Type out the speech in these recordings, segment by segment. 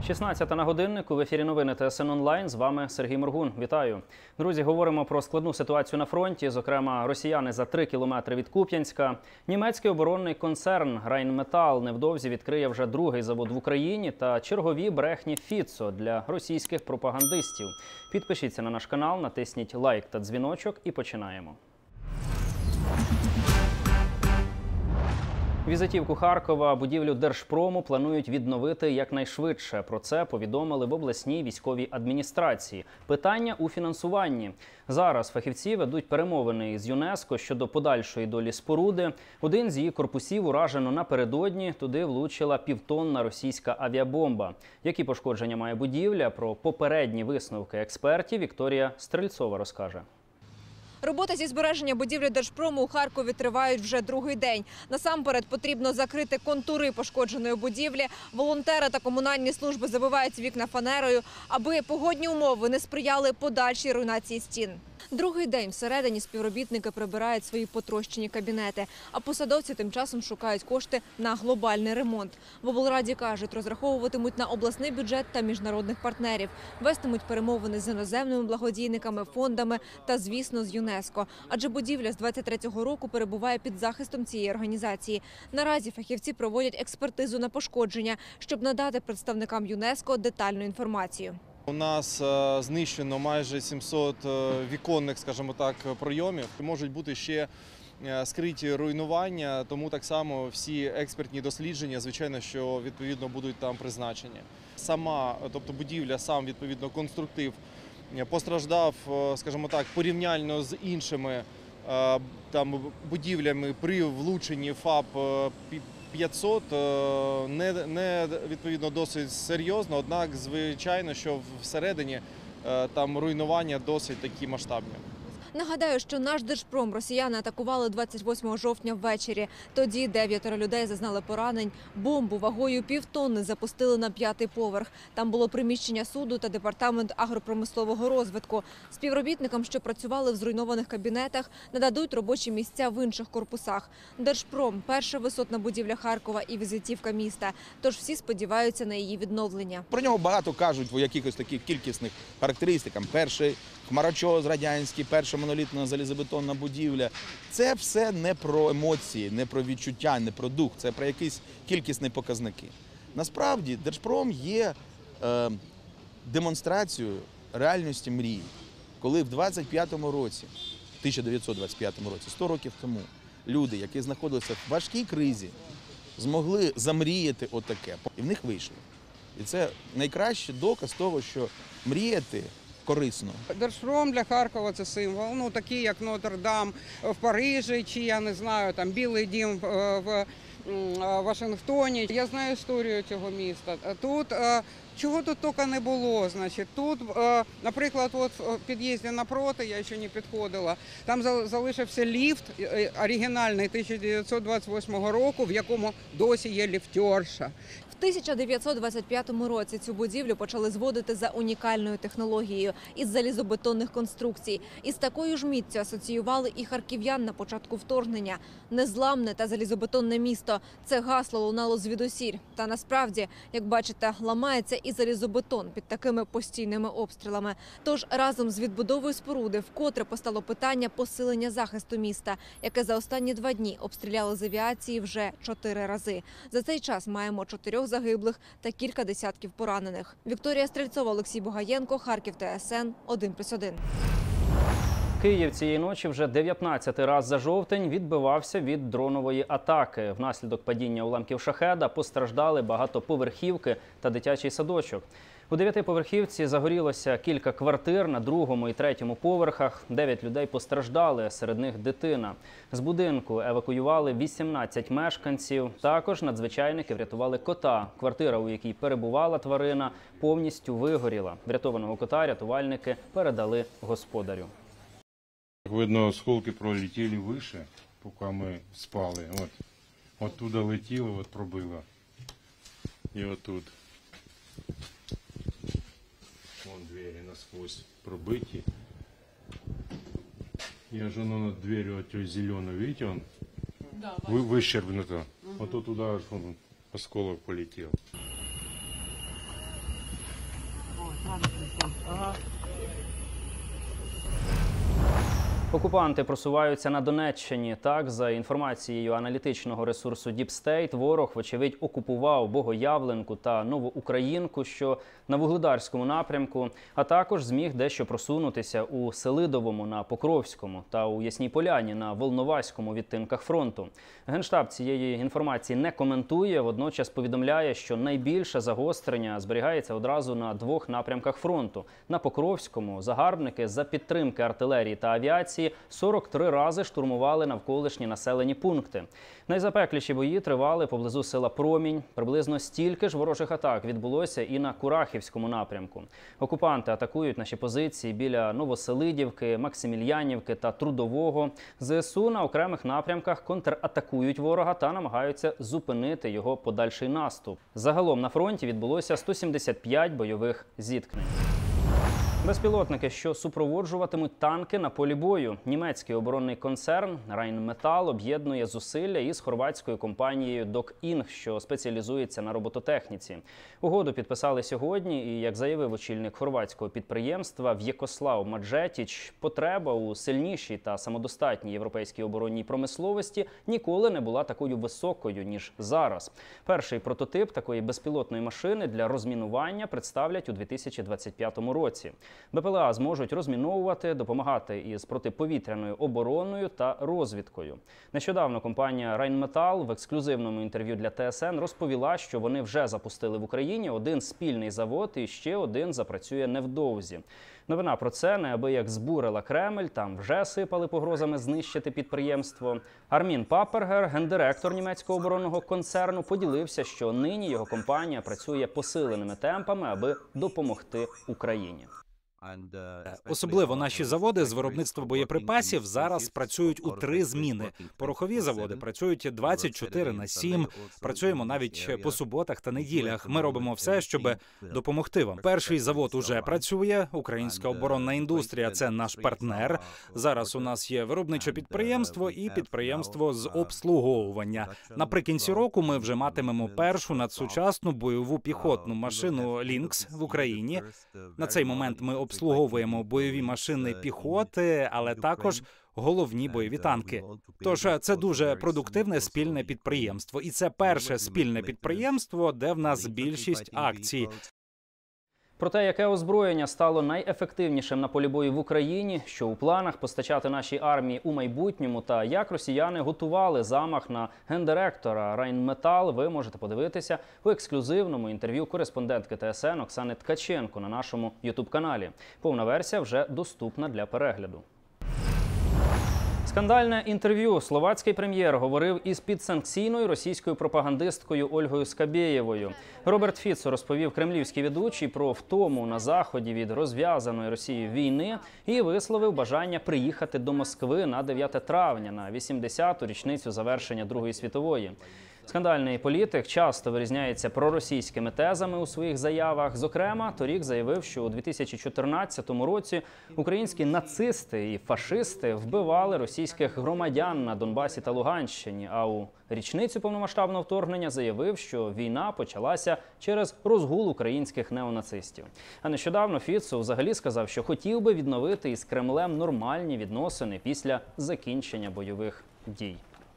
16 на годиннику, в ефірі новини ТСН Онлайн, з вами Сергій Моргун. Вітаю. Друзі, говоримо про складну ситуацію на фронті, зокрема, росіяни за 3 кілометри від Куп'янська. Німецький оборонний концерн Rheinmetall невдовзі відкриє вже другий завод в Україні та чергові брехні Фіцо для російських пропагандистів. Підпишіться на наш канал, натисніть лайк та дзвіночок і починаємо. Візитівку Харкова, будівлю Держпрому планують відновити якнайшвидше. Про це повідомили в обласній військовій адміністрації. Питання у фінансуванні. Зараз фахівці ведуть перемовини з ЮНЕСКО щодо подальшої долі споруди. Один з її корпусів уражено напередодні. Туди влучила півтонна російська авіабомба. Які пошкодження має будівля? Про попередні висновки експертів Вікторія Стрельцова розкаже. Роботи зі збереження будівлі Держпрому у Харкові тривають вже другий день. Насамперед потрібно закрити контури пошкодженої будівлі. Волонтери та комунальні служби забивають вікна фанерою, аби погодні умови не сприяли подальшій руйнації стін. Другий день всередині співробітники прибирають свої потрощені кабінети, а посадовці тим часом шукають кошти на глобальний ремонт. В облраді кажуть, розраховуватимуть на обласний бюджет та міжнародних партнерів, вестимуть перемовини з іноземними благодійниками, фондами та, звісно, з ЮНЕСКО. Адже будівля з 23-го року перебуває під захистом цієї організації. Наразі фахівці проводять експертизу на пошкодження, щоб надати представникам ЮНЕСКО детальну інформацію. У нас знищено майже 700 віконних, скажімо так, пройомів. Можуть бути ще скриті руйнування, тому так само всі експертні дослідження, звичайно, що відповідно будуть там призначені. Сама, тобто будівля, сам відповідно конструктив постраждав, скажімо так, порівняльно з іншими там будівлями при влученні ФАП-500 не відповідно досить серйозно, однак звичайно, що всередині там руйнування досить такі масштабні. Нагадаю, що наш Держпром росіяни атакували 28 жовтня ввечері. Тоді 9 людей зазнали поранень. Бомбу вагою півтонни запустили на 5-й поверх. Там було приміщення суду та департамент агропромислового розвитку. Співробітникам, що працювали в зруйнованих кабінетах, нададуть робочі місця в інших корпусах. Держпром – перша висотна будівля Харкова і візитівка міста. Тож всі сподіваються на її відновлення. Про нього багато кажуть в якихось таких кількісних характеристиках. Перший хмарочос радянський, перша монолітна залізобетонна будівля. Це все не про емоції, не про відчуття, не про дух. Це про якісь кількісні показники. Насправді, Держпром є демонстрацією реальності мрії. Коли в 1925 році, 100 років тому, люди, які знаходилися в важкій кризі, змогли замріяти отаке. І в них вийшло. І це найкращий доказ того, що мріяти корисно. Держпром для Харкова – це символ, такі як Нотр-Дам в Парижі, чи, я не знаю, там Білий дім в Вашингтоні. Я знаю історію цього міста. Тут, чого тут тільки не було, значить, тут, наприклад, от в під'їзді напроти, я ще не підходила, там залишився ліфт оригінальний 1928 року, в якому досі є ліфтерша. В 1925 році цю будівлю почали зводити за унікальною технологією із залізобетонних конструкцій. Із такою ж міццю асоціювали і харків'ян на початку вторгнення. Незламне та залізобетонне місто – це гасло лунало звідусіль. Та насправді, як бачите, ламається і залізобетон під такими постійними обстрілами. Тож разом з відбудовою споруди вкотре постало питання посилення захисту міста, яке за останні 2 дні обстріляли з авіації вже 4 рази. За цей час маємо 4 загиблих та кілька десятків поранених. Вікторія Стрельцова, Олексій Бугаєнко, Харків, ТСН 1+1. Київ цієї ночі вже 19-й раз за жовтень відбивався від дронової атаки. Внаслідок падіння уламків шахеда постраждали багатоповерхівки та дитячий садочок. У 9-поверхівці загорілося кілька квартир на 2-му і 3-му поверхах. 9 людей постраждали, серед них дитина. З будинку евакуювали 18 мешканців. Також надзвичайники врятували кота. Квартира, у якій перебувала тварина, повністю вигоріла. Врятованого кота рятувальники передали господарю. Видно, осколки пролетіли вище, поки ми спали. Оттуда летіло, пробило. І отут. Вон двері насквозь пробиті. Я же над дверью от зеленой, видите, он выщербнуто. Вот тут туда осколок полетел. Окупанти просуваються на Донеччині. Так, за інформацією аналітичного ресурсу Deep State, ворог, вочевидь, окупував Богоявленку та Новоукраїнку, що на Вугледарському напрямку, а також зміг дещо просунутися у Селидовому на Покровському та у Ясній Поляні на Волноваському відтинках фронту. Генштаб цієї інформації не коментує, водночас повідомляє, що найбільше загострення зберігається одразу на двох напрямках фронту. На Покровському загарбники за підтримки артилерії та авіації 43 рази штурмували навколишні населені пункти. Найзапекліші бої тривали поблизу села Промінь. Приблизно стільки ж ворожих атак відбулося і на Курахівському напрямку. Окупанти атакують наші позиції біля Новоселидівки, Максимільянівки та Трудового. ЗСУ на окремих напрямках контратакують ворога та намагаються зупинити його подальший наступ. Загалом на фронті відбулося 175 бойових зіткнень. Безпілотники, що супроводжуватимуть танки на полі бою. Німецький оборонний концерн Rheinmetall об'єднує зусилля із хорватською компанією Dok-Ing, що спеціалізується на робототехніці. Угоду підписали сьогодні і, як заявив очільник хорватського підприємства В'єкослав Маджетіч, потреба у сильнішій та самодостатній європейській оборонній промисловості ніколи не була такою високою, ніж зараз. Перший прототип такої безпілотної машини для розмінування представлять у 2025 році. БПЛА зможуть розміновувати, допомагати із протиповітряною обороною та розвідкою. Нещодавно компанія Rheinmetall в ексклюзивному інтерв'ю для ТСН розповіла, що вони вже запустили в Україні один спільний завод і ще один запрацює невдовзі. Новина про це неабияк збурила Кремль, там вже сипали погрозами знищити підприємство. Армін Папергер, гендиректор німецького оборонного концерну, поділився, що нині його компанія працює посиленими темпами, аби допомогти Україні. Особливо наші заводи з виробництва боєприпасів зараз працюють у 3 зміни. Порохові заводи працюють 24/7, працюємо навіть по суботах та неділях. Ми робимо все, щоб допомогти вам. Перший завод уже працює, українська оборонна індустрія – це наш партнер. Зараз у нас є виробниче підприємство і підприємство з обслуговування. Наприкінці року ми вже матимемо першу надсучасну бойову піхотну машину «Лінкс» в Україні. На цей момент ми обслуговуємо бойові машини піхоти, але також головні бойові танки. Тож це дуже продуктивне спільне підприємство. І це перше спільне підприємство, де в нас більшість акцій. Про те, яке озброєння стало найефективнішим на полі бою в Україні, що у планах постачати нашій армії у майбутньому та як росіяни готували замах на гендиректора Rheinmetall, ви можете подивитися у ексклюзивному інтерв'ю кореспондентки ТСН Оксани Ткаченко на нашому YouTube-каналі. Повна версія вже доступна для перегляду. Скандальне інтерв'ю. Словацький прем'єр говорив із підсанкційною російською пропагандисткою Ольгою Скабєєвою. Роберт Фіцо розповів кремлівській ведучій про втому на Заході від розв'язаної Росією війни і висловив бажання приїхати до Москви на 9 травня, на 80-ту річницю завершення Другої світової. Скандальний політик часто вирізняється проросійськими тезами у своїх заявах. Зокрема, торік заявив, що у 2014 році українські нацисти і фашисти вбивали російських громадян на Донбасі та Луганщині, а у річницю повномасштабного вторгнення заявив, що війна почалася через розгул українських неонацистів. А нещодавно Фіцо взагалі сказав, що хотів би відновити із Кремлем нормальні відносини після закінчення бойових дій.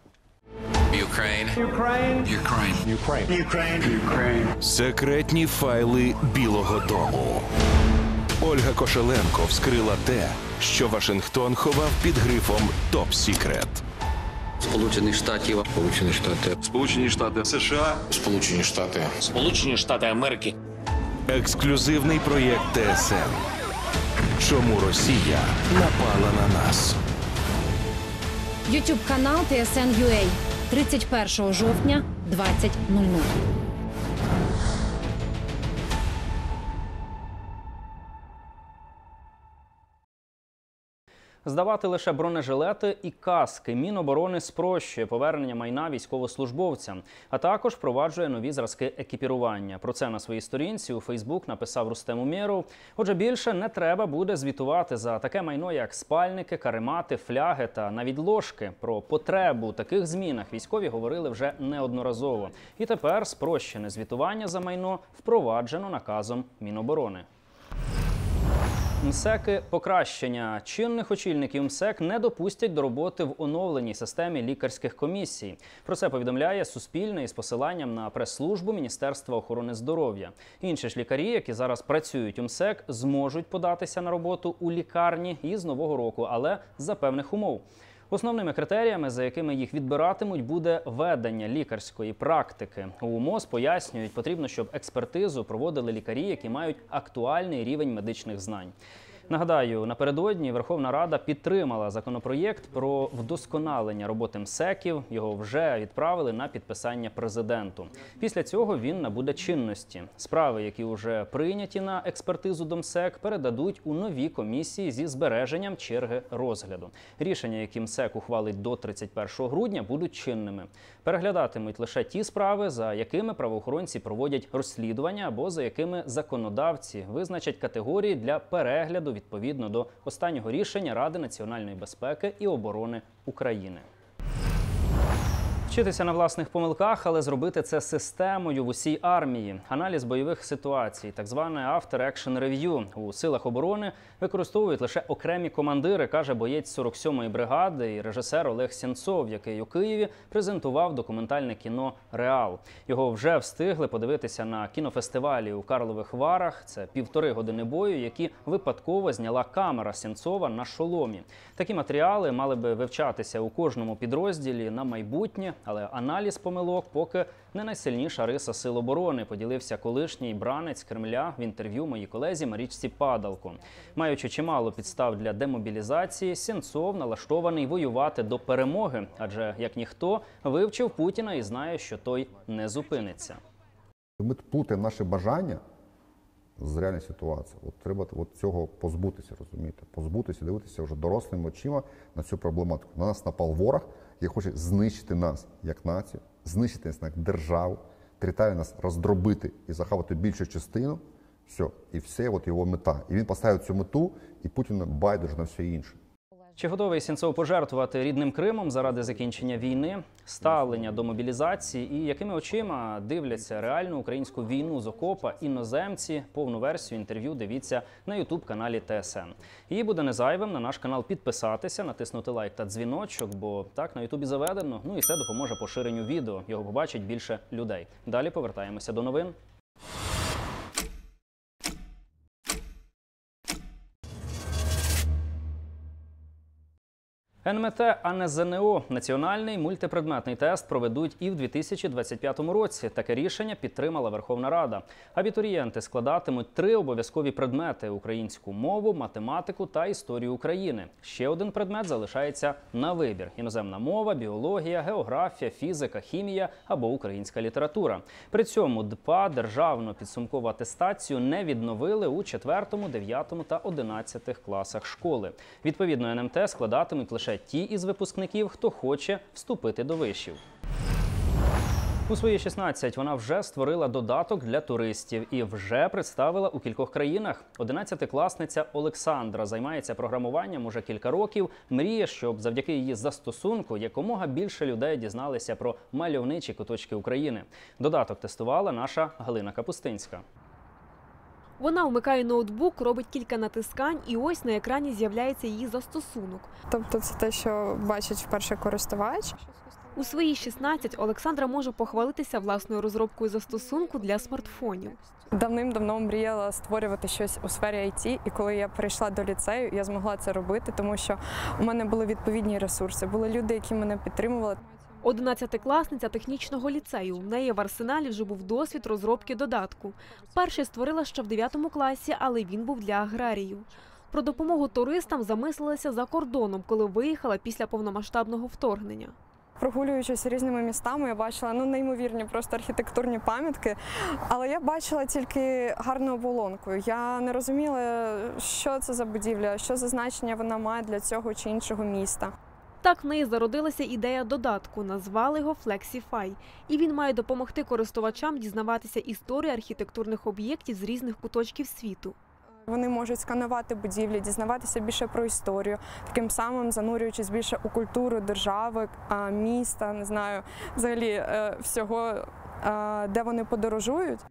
Секретні файли Білого дому. Ольга Кошеленко вскрила те, що Вашингтон ховав під грифом «Топ Сікрет». Сполучені Штати США, Сполучені Штати Америки. Ексклюзивний проєкт ТСН. Чому Росія напала на нас? YouTube канал TSN.ua. 31 жовтня, 20:00. Здавати лише бронежилети і каски. Міноборони спрощує повернення майна військовослужбовцям, а також впроваджує нові зразки екіпірування. Про це на своїй сторінці у Фейсбук написав Рустем Умєров. Отже, більше не треба буде звітувати за таке майно, як спальники, каремати, фляги та навіть ложки. Про потребу у таких змінах військові говорили вже неодноразово. І тепер спрощене звітування за майно впроваджено наказом Міноборони. МСЕКи – покращення. Чинних очільників МСЕК не допустять до роботи в оновленій системі лікарських комісій. Про це повідомляє Суспільне із посиланням на прес-службу Міністерства охорони здоров'я. Інші ж лікарі, які зараз працюють у МСЕК, зможуть податися на роботу у лікарні із нового року, але за певних умов. Основними критеріями, за якими їх відбиратимуть, буде ведення лікарської практики. У МОЗ пояснюють, потрібно, щоб експертизу проводили лікарі, які мають актуальний рівень медичних знань. Нагадаю, напередодні Верховна Рада підтримала законопроєкт про вдосконалення роботи МСЕКів. Його вже відправили на підписання президенту. Після цього він набуде чинності. Справи, які вже прийняті на експертизу до МСЕК, передадуть у нові комісії зі збереженням черги розгляду. Рішення, які МСЕК ухвалить до 31 грудня, будуть чинними. Переглядатимуть лише ті справи, за якими правоохоронці проводять розслідування або за якими законодавці визначать категорії для перегляду відповідно до останнього рішення Ради національної безпеки і оборони України. Вчитися на власних помилках, але зробити це системою в усій армії. Аналіз бойових ситуацій, так зване After Action Review, у силах оборони використовують лише окремі командири, каже боєць 47-ї бригади і режисер Олег Сенцов, який у Києві презентував документальне кіно «Реал». Його вже встигли подивитися на кінофестивалі у Карлових Варах. Це 1,5 години бою, які випадково зняла камера Сенцова на шоломі. Такі матеріали мали би вивчатися у кожному підрозділі на майбутнє, але аналіз помилок поки не найсильніша риса Сил оборони, поділився колишній бранець Кремля в інтерв'ю моїй колезі Марічці Падалко. Маючи чимало підстав для демобілізації, Сенцов налаштований воювати до перемоги, адже, як ніхто, вивчив Путіна і знає, що той не зупиниться. Ми плутаємо наші бажання з реальною ситуацією. От треба цього позбутися, розумієте? Позбутися, дивитися вже дорослими очима на цю проблематику. На нас напав ворог, який хоче знищити нас як націю, знищити нас як державу, територіально нас роздробити і захавати більшу частину. Все. І все от його мета. І він поставив цю мету, і Путін байдуже на все інше. Чи готовий Сенцов пожертвувати рідним Кримом заради закінчення війни, ставлення до мобілізації і якими очима дивляться реальну українську війну з окопа іноземці? Повну версію інтерв'ю дивіться на ютуб-каналі ТСН. І буде не зайвим на наш канал підписатися, натиснути лайк та дзвіночок, бо так на ютубі заведено, ну і це допоможе поширенню відео, його побачить більше людей. Далі повертаємося до новин. НМТ, а не ЗНО. Національний мультипредметний тест проведуть і в 2025 році. Таке рішення підтримала Верховна Рада. Абітурієнти складатимуть 3 обов'язкові предмети – українську мову, математику та історію України. Ще один предмет залишається на вибір – іноземна мова, біологія, географія, фізика, хімія або українська література. При цьому ДПА державну підсумкову атестацію не відновили у 4, 9 та 11 класах школи. Відповідно, НМТ складатимуть лише ті із випускників, хто хоче вступити до вишів. У свої 16 вона вже створила додаток для туристів і вже представила у кількох країнах. 11-класниця Олександра займається програмуванням уже кілька років. Мріє, щоб завдяки її застосунку якомога більше людей дізналися про мальовничі куточки України. Додаток тестувала наша Галина Капустинська. Вона вмикає ноутбук, робить кілька натискань і ось на екрані з'являється її застосунок. Тобто це те, що бачить вперше користувач? У свої 16 Олександра може похвалитися власною розробкою застосунку для смартфонів. Давним-давно мріяла створювати щось у сфері IT, і коли я прийшла до ліцею, я змогла це робити, тому що у мене були відповідні ресурси, були люди, які мене підтримували. 11-класниця технічного ліцею. У неї в арсеналі вже був досвід розробки додатку. Перший створила ще в 9 класі, але він був для аграріїв. Про допомогу туристам замислилася за кордоном, коли виїхала після повномасштабного вторгнення. Прогулюючись різними містами, я бачила неймовірні просто архітектурні пам'ятки, але я бачила тільки гарну оболонку. Я не розуміла, що це за будівля, що за значення вона має для цього чи іншого міста. Так в неї зародилася ідея додатку, назвали його FlexiFi. І він має допомогти користувачам дізнаватися історію архітектурних об'єктів з різних куточків світу. Вони можуть сканувати будівлі, дізнаватися більше про історію, таким самим занурюючись більше у культуру держави, міста, не знаю, взагалі всього, де вони подорожують.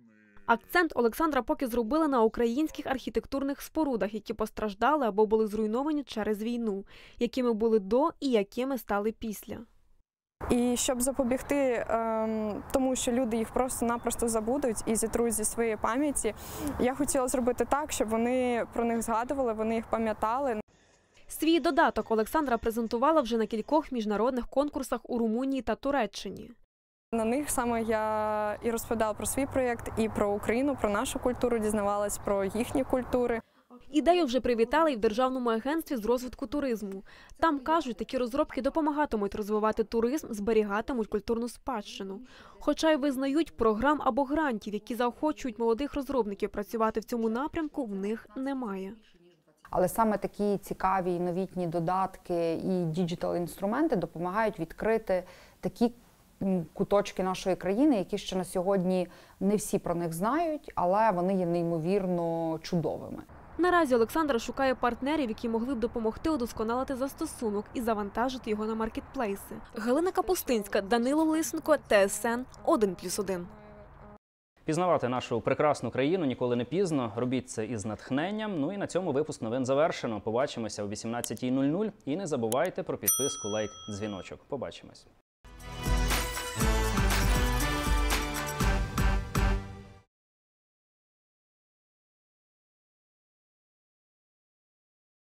Акцент Олександра поки зробили на українських архітектурних спорудах, які постраждали або були зруйновані через війну, якими були до і якими стали після. І щоб запобігти тому, що люди їх просто-напросто забудуть і зітруть зі своєї пам'яті, я хотіла зробити так, щоб вони про них згадували, вони їх пам'ятали. Свій додаток Олександра презентувала вже на кількох міжнародних конкурсах у Румунії та Туреччині. На них саме я і розповідала про свій проєкт, і про Україну, про нашу культуру, дізнавалась про їхні культури. Ідею вже привітали і в Державному агентстві з розвитку туризму. Там, кажуть, такі розробки допомагатимуть розвивати туризм, зберігатимуть культурну спадщину. Хоча й визнають, програм або грантів, які заохочують молодих розробників працювати в цьому напрямку, в них немає. Але саме такі цікаві новітні додатки і діджитал-інструменти допомагають відкрити такі куточки нашої країни, які ще на сьогодні не всі про них знають, але вони є неймовірно чудовими. Наразі Олександра шукає партнерів, які могли б допомогти удосконалити застосунок і завантажити його на маркетплейси. Галина Капустинська, Данило Лисенко, ТСН 1+1. Пізнавати нашу прекрасну країну ніколи не пізно. Робіть це із натхненням. Ну і на цьому випуск новин завершено. Побачимося о 18:00. І не забувайте про підписку, лайк, дзвіночок. Побачимось.